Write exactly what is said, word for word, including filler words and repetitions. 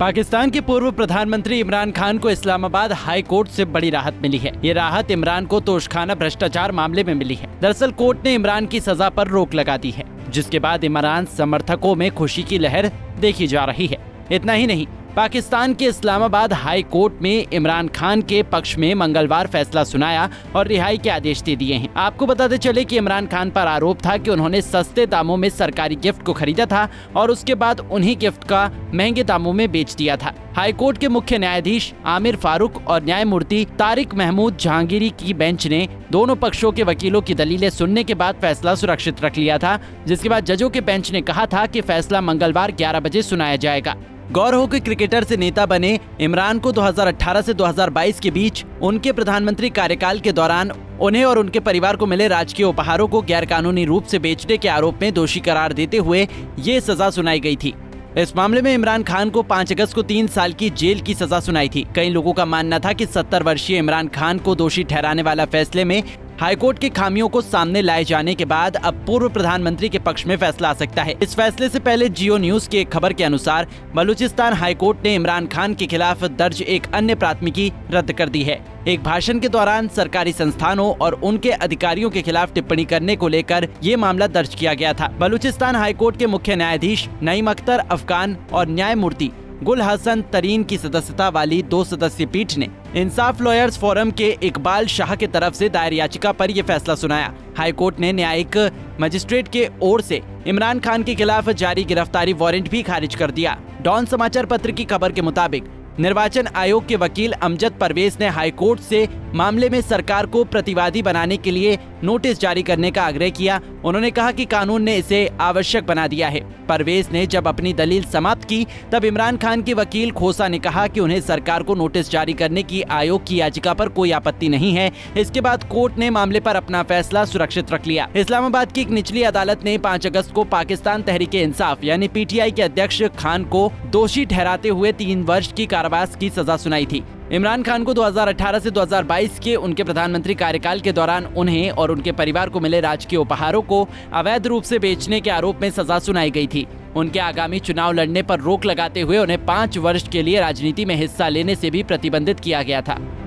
पाकिस्तान के पूर्व प्रधानमंत्री इमरान खान को इस्लामाबाद हाई कोर्ट से बड़ी राहत मिली है। ये राहत इमरान को तोशखाना भ्रष्टाचार मामले में मिली है। दरअसल कोर्ट ने इमरान की सजा पर रोक लगा दी है, जिसके बाद इमरान समर्थकों में खुशी की लहर देखी जा रही है। इतना ही नहीं, पाकिस्तान के इस्लामाबाद हाई कोर्ट में इमरान खान के पक्ष में मंगलवार फैसला सुनाया और रिहाई के आदेश दे दिए हैं। आपको बताते चले कि इमरान खान पर आरोप था कि उन्होंने सस्ते दामों में सरकारी गिफ्ट को खरीदा था और उसके बाद उन्हीं गिफ्ट का महंगे दामों में बेच दिया था। हाई कोर्ट के मुख्य न्यायाधीश आमिर फारूक और न्यायमूर्ति तारिक महमूद जहांगीरी की बेंच ने दोनों पक्षों के वकीलों की दलीलें सुनने के बाद फैसला सुरक्षित रख लिया था, जिसके बाद जजों के बेंच ने कहा था कि फैसला मंगलवार ग्यारह बजे सुनाया जाएगा। गौर हो कि क्रिकेटर से नेता बने इमरान को दो हज़ार अठारह से दो हज़ार बाईस के बीच उनके प्रधानमंत्री कार्यकाल के दौरान उन्हें और उनके परिवार को मिले राजकीय उपहारों को गैरकानूनी रूप से बेचने के आरोप में दोषी करार देते हुए ये सजा सुनाई गई थी। इस मामले में इमरान खान को पाँच अगस्त को तीन साल की जेल की सजा सुनाई थी। कई लोगों का मानना था कि सत्तर वर्षीय इमरान खान को दोषी ठहराने वाला फैसले में हाईकोर्ट की खामियों को सामने लाए जाने के बाद अब पूर्व प्रधानमंत्री के पक्ष में फैसला आ सकता है। इस फैसले से पहले जियो न्यूज की एक खबर के अनुसार बलूचिस्तान हाईकोर्ट ने इमरान खान के खिलाफ दर्ज एक अन्य प्राथमिकी रद्द कर दी है। एक भाषण के दौरान सरकारी संस्थानों और उनके अधिकारियों के खिलाफ टिप्पणी करने को लेकर ये मामला दर्ज किया गया था। बलूचिस्तान हाईकोर्ट के मुख्य न्यायाधीश नईम अख्तर अफगान और न्यायमूर्ति गुल हसन तरीन की सदस्यता वाली दो सदस्यीय पीठ ने इंसाफ लॉयर्स फोरम के इकबाल शाह के तरफ से दायर याचिका पर यह फैसला सुनाया। हाईकोर्ट ने न्यायिक मजिस्ट्रेट के ओर से इमरान खान के खिलाफ जारी गिरफ्तारी वारंट भी खारिज कर दिया। डॉन समाचार पत्र की खबर के मुताबिक निर्वाचन आयोग के वकील अमजद परवेज ने हाईकोर्ट से मामले में सरकार को प्रतिवादी बनाने के लिए नोटिस जारी करने का आग्रह किया। उन्होंने कहा कि कानून ने इसे आवश्यक बना दिया है। परवेज ने जब अपनी दलील समाप्त की तब इमरान खान के वकील खोसा ने कहा कि उन्हें सरकार को नोटिस जारी करने की आयोग की याचिका पर कोई आपत्ति नहीं है। इसके बाद कोर्ट ने मामले पर अपना फैसला सुरक्षित रख लिया। इस्लामाबाद की एक निचली अदालत ने पाँच अगस्त को पाकिस्तान तहरीक इंसाफ यानी पीटीआई के अध्यक्ष खान को दोषी ठहराते हुए तीन वर्ष की कारावास की सजा सुनाई थी। इमरान खान को दो हज़ार अठारह से दो हज़ार बाईस के उनके प्रधानमंत्री कार्यकाल के दौरान उन्हें और उनके परिवार को मिले राजकीय उपहारों को अवैध रूप से बेचने के आरोप में सजा सुनाई गई थी। उनके आगामी चुनाव लड़ने पर रोक लगाते हुए उन्हें पाँच वर्ष के लिए राजनीति में हिस्सा लेने से भी प्रतिबंधित किया गया था।